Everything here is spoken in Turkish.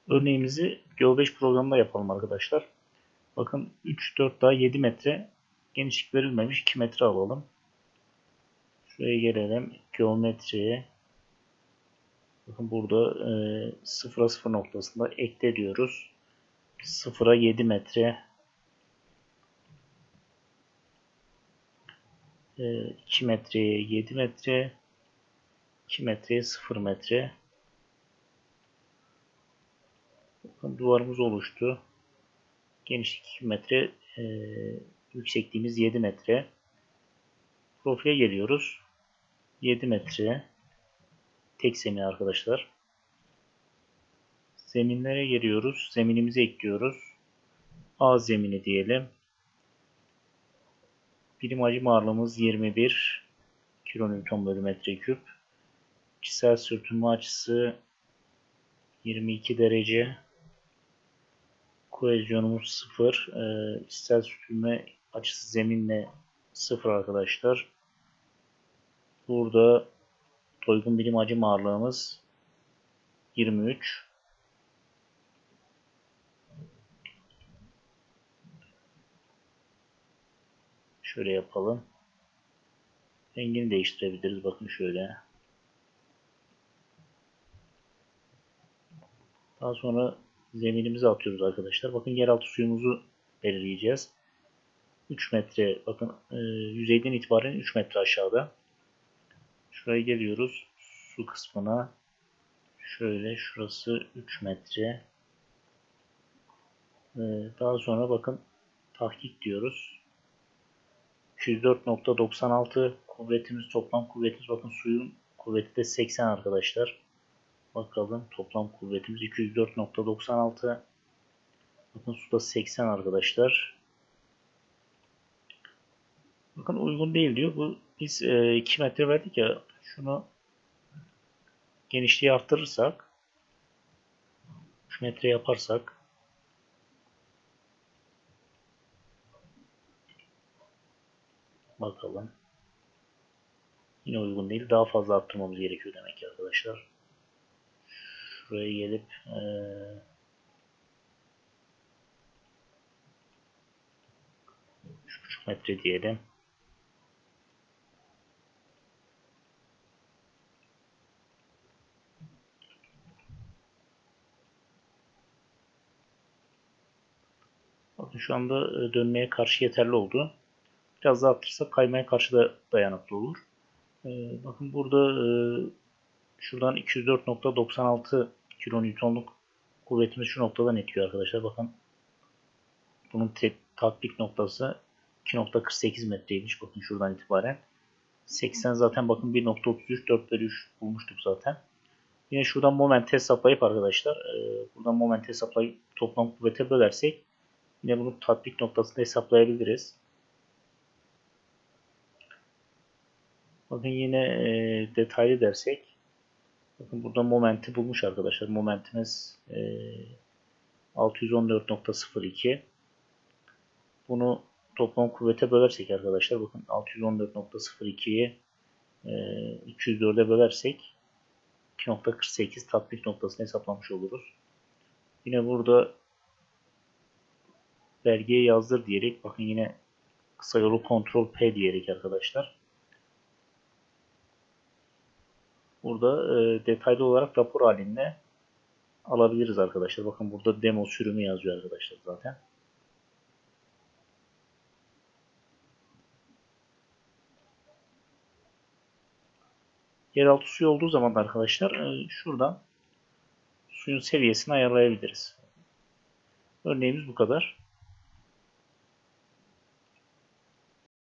Örneğimizi Geo5 programında yapalım arkadaşlar. Bakın 3, 4 daha 7 metre genişlik verilmemiş, 2 metre alalım. Şuraya gelelim. Geometriye. Bakın burada 0'a 0 noktasında ekle diyoruz. 0'a 7 metre. 2 metreye 7 metre. 2 metreye 0 metre. Bakın duvarımız oluştu. Genişlik 2 metre. Yüksekliğimiz 7 metre. Profile geliyoruz. 7 metre. Tek zemin arkadaşlar. Zeminlere geliyoruz. Zeminimizi ekliyoruz. A zemini diyelim. Birim hacim ağırlığımız 21 kilonewton bölü metreküp. Kişisel sürtünme açısı 22 derece. Kohezyonumuz 0. Kişisel sürtünme açısı zeminle 0 arkadaşlar. Burada doygun birim hacim ağırlığımız 23. Şöyle yapalım. Rengini değiştirebiliriz. Bakın şöyle. Daha sonra zeminimizi atıyoruz arkadaşlar. Bakın yeraltı suyumuzu belirleyeceğiz. 3 metre. Bakın yüzeyden itibaren 3 metre aşağıda. Şuraya geliyoruz. Su kısmına. Şöyle şurası 3 metre. Daha sonra bakın tahkik diyoruz. 204.96 kuvvetimiz, toplam kuvvetimiz, bakın suyun kuvveti de 80 arkadaşlar. Bakalım toplam kuvvetimiz 204.96. Bakın suda 80 arkadaşlar. Bakın uygun değil diyor. Bu biz 2 metre verdik ya. Şunu genişliği arttırırsak 3 metre yaparsak bakalım. Yine uygun değil. Daha fazla arttırmamız gerekiyor demek ki arkadaşlar. Şuraya gelip 3,5 metre diyelim. Bakın şu anda dönmeye karşı yeterli oldu. Biraz daha arttırırsak kaymaya karşı da dayanıklı olur. Bakın burada şuradan 204.96 kilonewtonluk kuvvetimiz şu noktadan etiyor arkadaşlar. Bakın bunun tatbik noktası 2.48 metreymiş. Bakın şuradan itibaren. 80 zaten bakın 1.33 4 bölü 3 bulmuştuk zaten. Yine şuradan moment hesaplayıp arkadaşlar buradan moment hesaplayıp toplam kuvvete bölersek yine bunun tatbik noktasını hesaplayabiliriz. Bakın yine detaylı dersek bakın burada momenti bulmuş arkadaşlar. Momentimiz 614.02. Bunu toplam kuvvete bölersek arkadaşlar bakın 614.02'yi 204'e bölersek 2.48 tatbik noktasını hesaplamış oluruz. Yine burada belgeye yazdır diyerek bakın yine kısa yolu Ctrl P diyerek arkadaşlar. Burada detaylı olarak rapor halinde alabiliriz arkadaşlar. Bakın burada demo sürümü yazıyor arkadaşlar zaten. Yeraltı suyu olduğu zaman da arkadaşlar şuradan suyun seviyesini ayarlayabiliriz. Örneğimiz bu kadar.